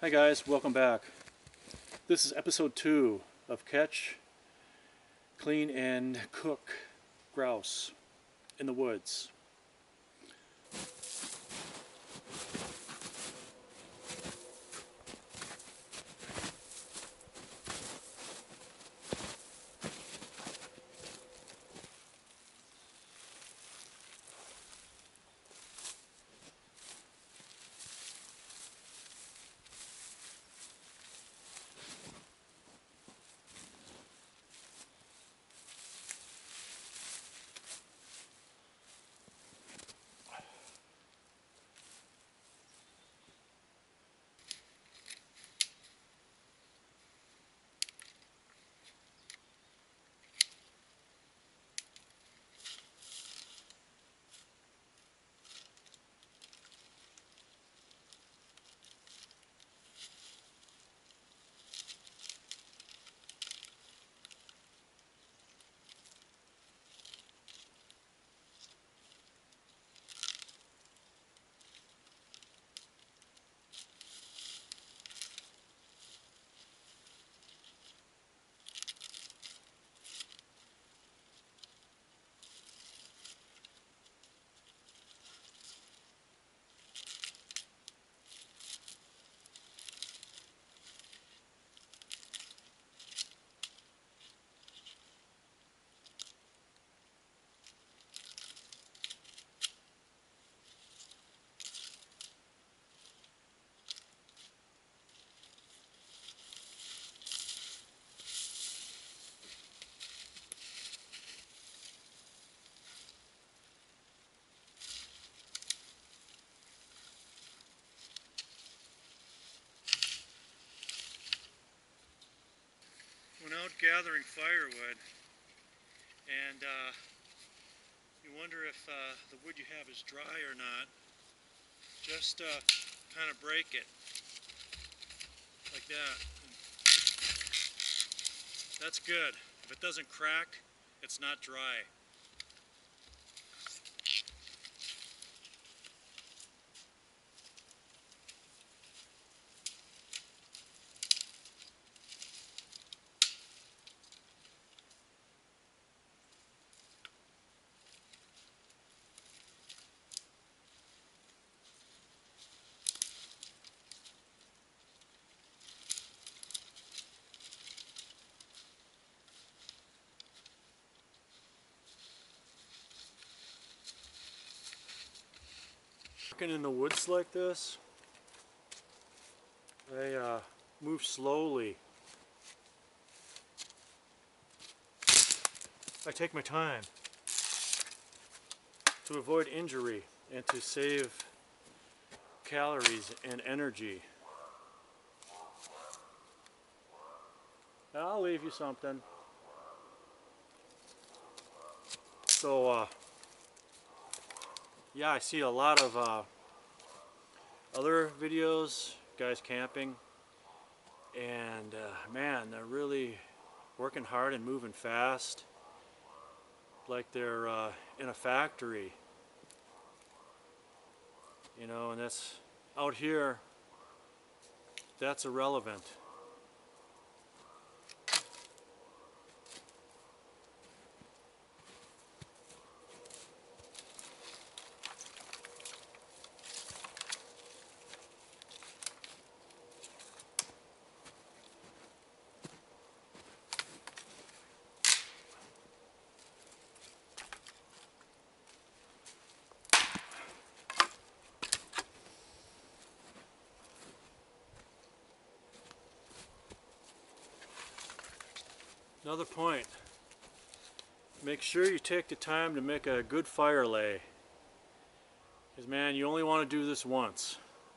Hi guys, welcome back. This is episode 2 of Catch, Clean, and Cook Grouse in the woods. Went out gathering firewood, and you wonder if the wood you have is dry or not. Just kind of break it like that. That's good. If it doesn't crack, it's not dry. Working in the woods like this, I move slowly. I take my time to avoid injury and to save calories and energy. I'll leave you something. So, yeah, I see a lot of other videos, guys camping, and man, they're really working hard and moving fast, like they're in a factory, you know, and that's out here, that's irrelevant. Another point, make sure you take the time to make a good fire lay, because man, you only want to do this once.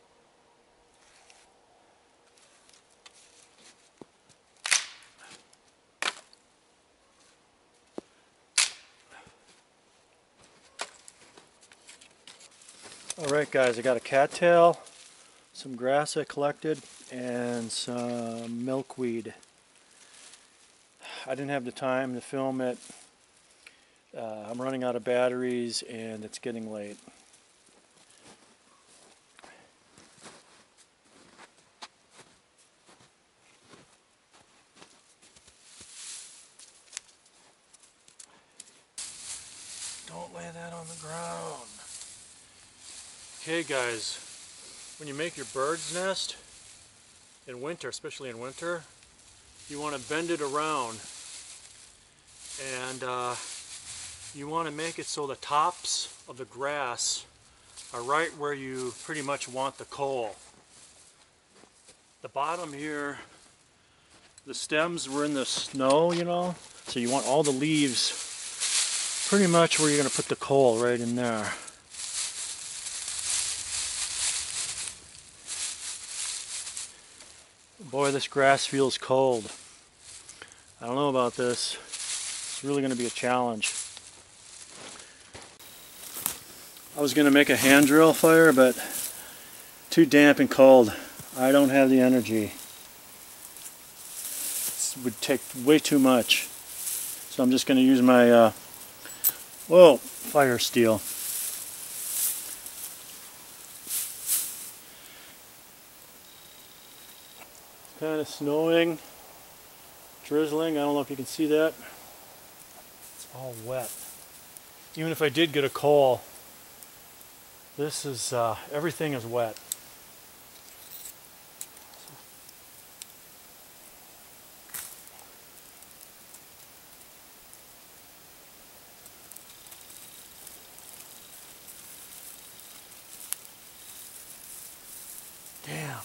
Alright guys, I got a cattail, some grass I collected, and some milkweed. I didn't have the time to film it. I'm running out of batteries and it's getting late. that on the ground. Okay guys, when you make your bird's nest in winter, especially in winter, you want to bend it around, and you want to make it so the tops of the grass are right where you pretty much want the coal. The bottom here, the stems were in the snow, you know, so you want all the leaves pretty much where you're going to put the coal, right in there. Boy, this grass feels cold. I don't know about this. It's really going to be a challenge. I was going to make a hand drill fire, but too damp and cold. I don't have the energy. It would take way too much. So I'm just going to use my fire steel. Kind of snowing, drizzling. I don't know if you can see that. It's all wet. Even if I did get a coal, this is everything is wet. Damn.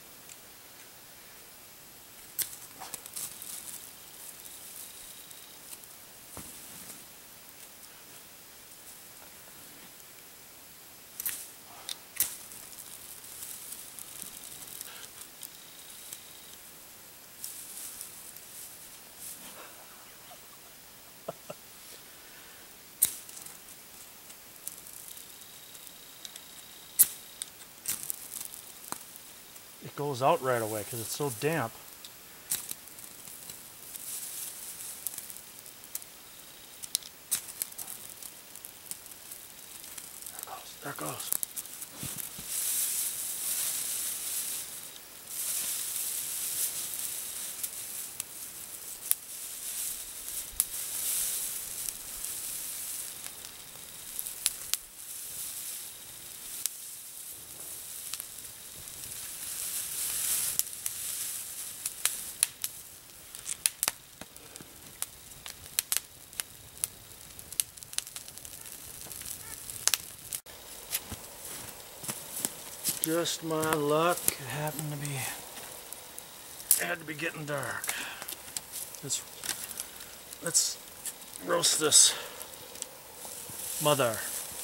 It goes out right away because it's so damp. There it goes. Just my luck, it had to be getting dark. Let's roast this mother.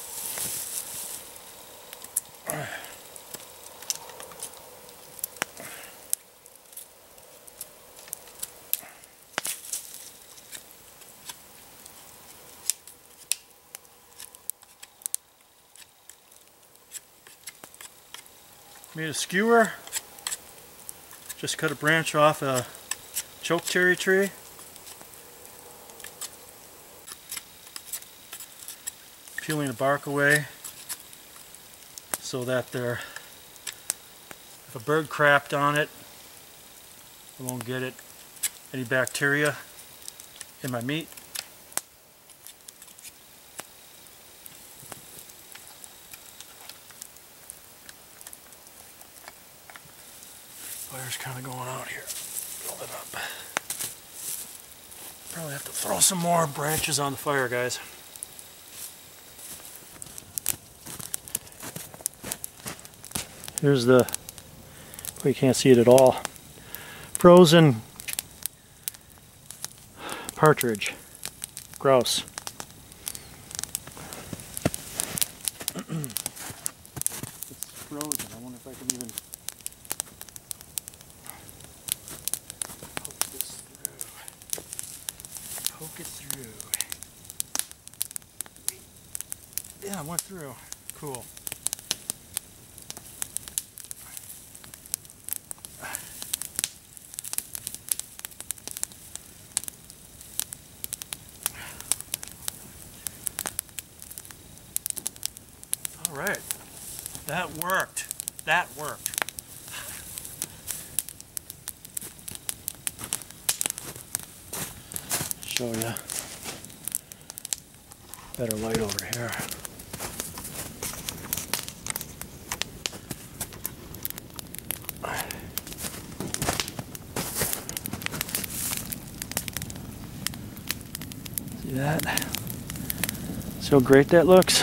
Made a skewer. Just cut a branch off a chokecherry tree. Peeling the bark away so that if a bird crapped on it, I won't get any bacteria in my meat. Fire's kind of going out here. Build it up. Probably have to throw some more branches on the fire, guys. Here's well, you can't see it at all. Frozen partridge, grouse. It's frozen. I wonder if I can even poke it through. Yeah, it went through. Cool. All right, that worked. That worked. Show you. Better light over here. See that? See how great that looks?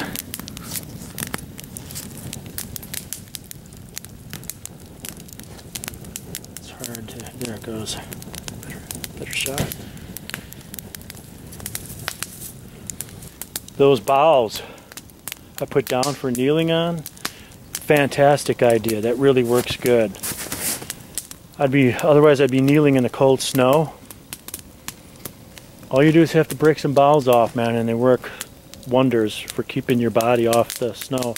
It's hard to, there it goes. Better shot. Those bowls I put down for kneeling on, fantastic idea. That really works good. Otherwise I'd be kneeling in the cold snow. All you do is have to break some bowls off, man, and they work wonders for keeping your body off the snow.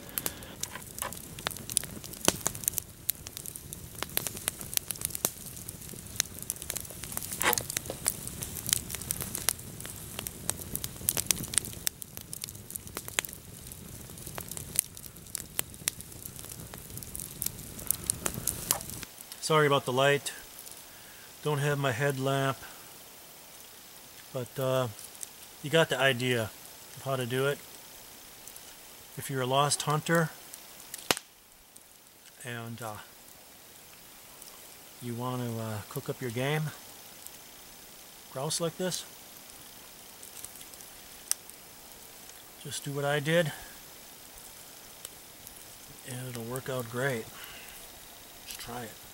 Sorry about the light. Don't have my headlamp, but you got the idea of how to do it. If you're a lost hunter and you want to cook up your game, grouse like this, just do what I did and it'll work out great. Just try it.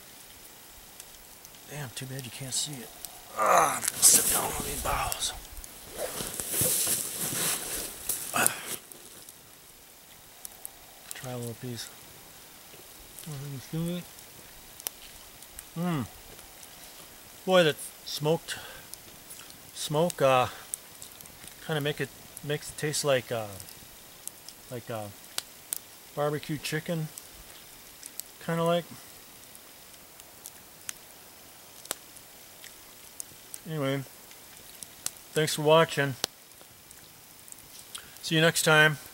Damn, too bad you can't see it. I'm gonna sit down on these boughs. Try a little piece. Boy, that smoke kind of makes it taste like barbecue chicken, kind of like. Anyway, thanks for watching. See you next time.